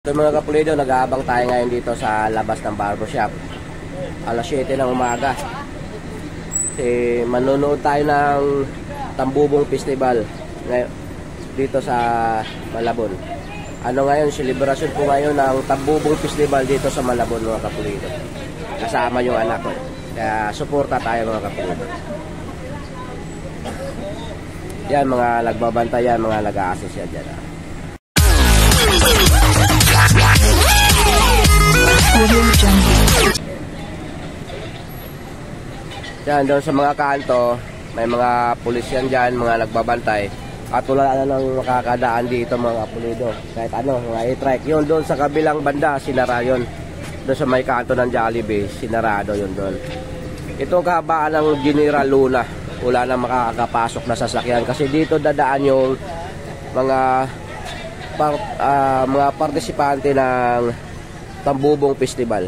So mga kapulido, nag-aabang tayo ngayon dito sa labas ng barbershop. Alas 7 ng umaga. Kasi manonood tayo ng Tambubong Festival ngayon, dito sa Malabon. Ano ngayon, celebration po ngayon ng Tambubong Festival dito sa Malabon mga kapulido. Kasama yung anak ko. Kaya suporta tayo mga kapulido. Yan mga nagbabantay yan, mga nag-a-assist yan dyan. Yan, doon sa mga kanto, may mga pulis yan dyan, mga nagbabantay. At wala na nang makakadaan dito mga pulido. Kahit ano, mga e-trike. Yun doon sa kabilang banda, sinara yun. Doon sa may kanto ng Jollibee, sinarado yun doon. Itong kahabaan ng General Luna, wala na makakapasok na sasakyan. Kasi dito dadaan yung mga partisipante ng Tambubong Festival.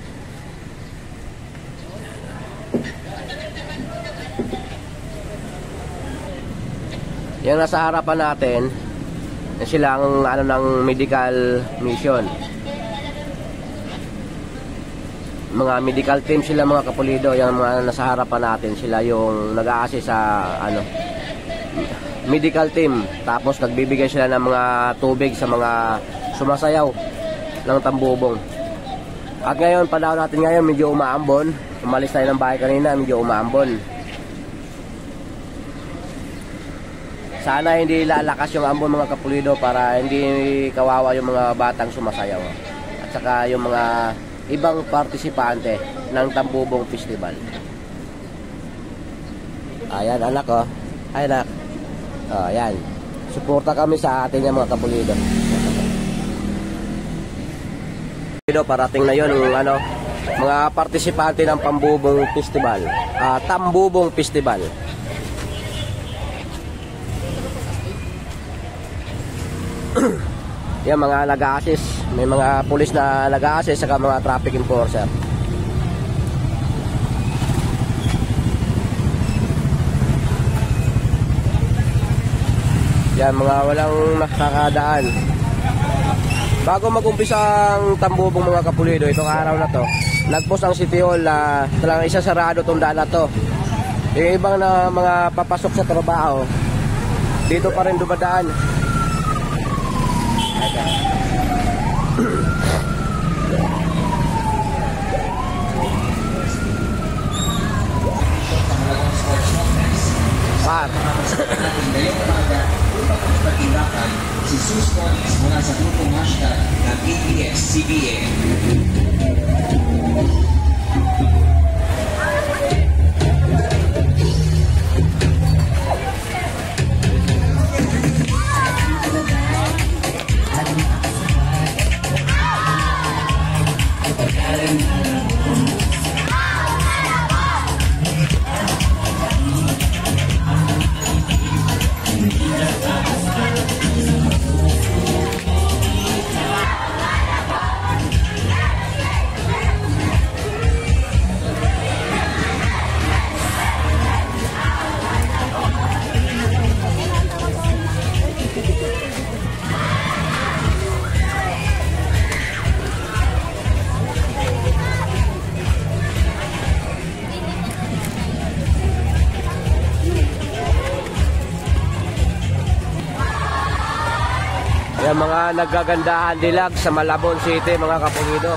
Yan nasa harapan natin, sila ang ng medical mission. Mga medical team sila mga kapulido, yung mga nasa harapan natin, sila yung nag-a-assist sa medical team. Tapos nagbibigay sila ng mga tubig sa mga sumasayaw ng tambubong. At ngayon, panahon natin ngayon, medyo umaambon. Umalis tayo ng bahay kanina, medyo umaambon. Sana hindi lalakas yung ambon mga kapulido para hindi kawawa yung mga batang sumasayaw. At saka yung mga ibang partisipante ng Tambubong Festival. Ayan anak ko. Ay anak. Ayan. Suporta kami sa atin yung mga kapulido. Parating na yun yung mga partisipante ng Tambubong Festival. Tambubong Festival. Yan mga nag-a-assist, may mga pulis na nag-a-assist saka mga traffic enforcer. Yan mga walang nakakadaan. Bago mag-umpisa ang Tambubong mga kapulido, itong araw na to, nag-post ang City Hall na talagang isasarado itong daan na to. Yung ibang na mga papasok sa trabaho, dito pa rin dumadaan. Si Sus Collins mula sa grupong hashtag ng ABS-CBN. Yan mga nagagandahan dilag sa Malabon City mga kapulido.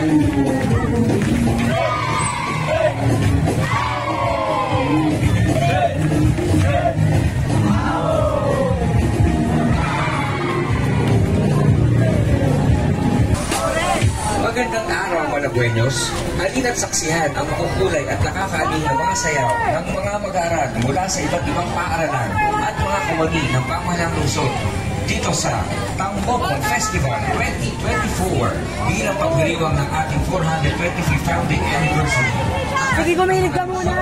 Magandang araw mga Buenos. Halina't saksihan ang makukulay at nakakaaning na mga sayaw ng mga mag-aaral mula sa iba't ibang paaralan at mga kumani ng pamahalang lungsod dito sa Tambopon Festival 2024 bilang pagdiriwang ng ating 425th founding anniversary. Sige, kumilig ka muna.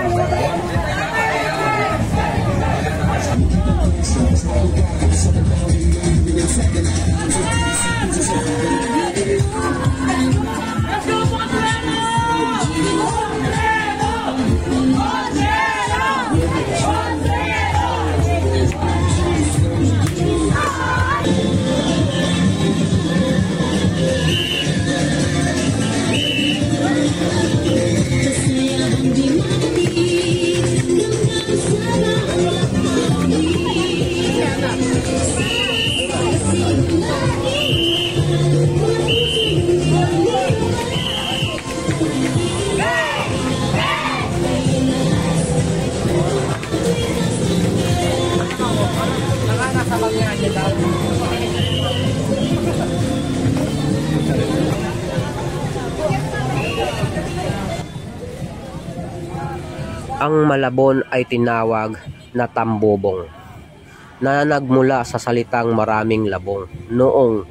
Ang Malabon ay tinawag na tambobong na nagmula sa salitang maraming labong noong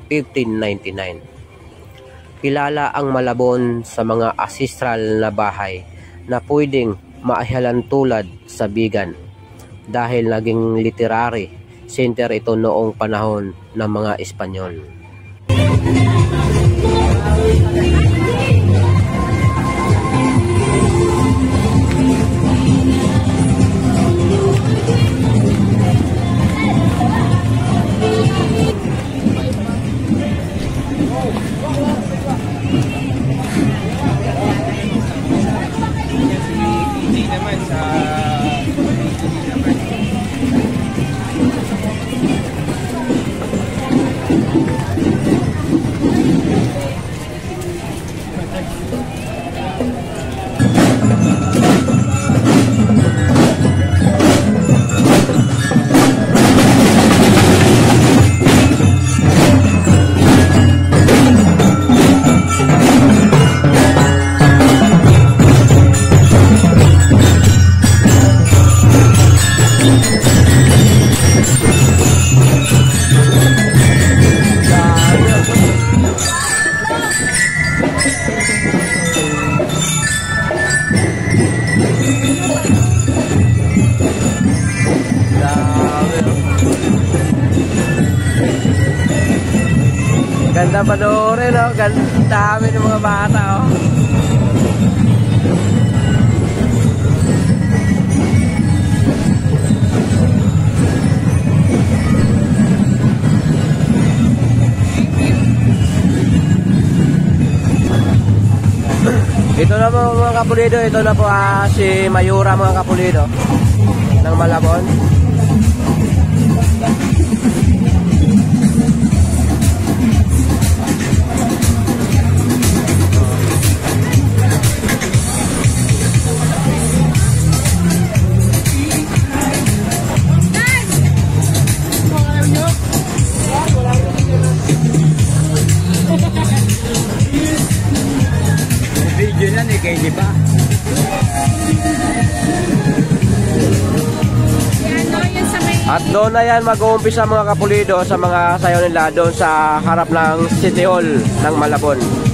1599. Kilala ang Malabon sa mga ancestral na bahay na pwedeng maihalantulad sa Bigan dahil naging literary center ito noong panahon ng mga Espanyol. Ganda panoorin, oh. Ganda, dami ng mga bata, oh. Ito na po mga kapulido, ito na po si Mayura mga kapulido ng Malabon. Video na ni kay di ba? At doon na yan mag-uumpisa mga kapulido sa mga sayaw nila doon sa harap ng City Hall ng Malabon.